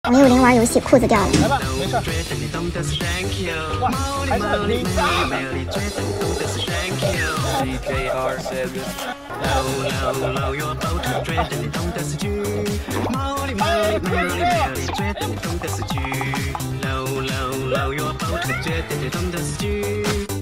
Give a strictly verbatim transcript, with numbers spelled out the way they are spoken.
董又霖玩游戏裤子掉了。 来吧，没事。哇，还是很厉害。哎，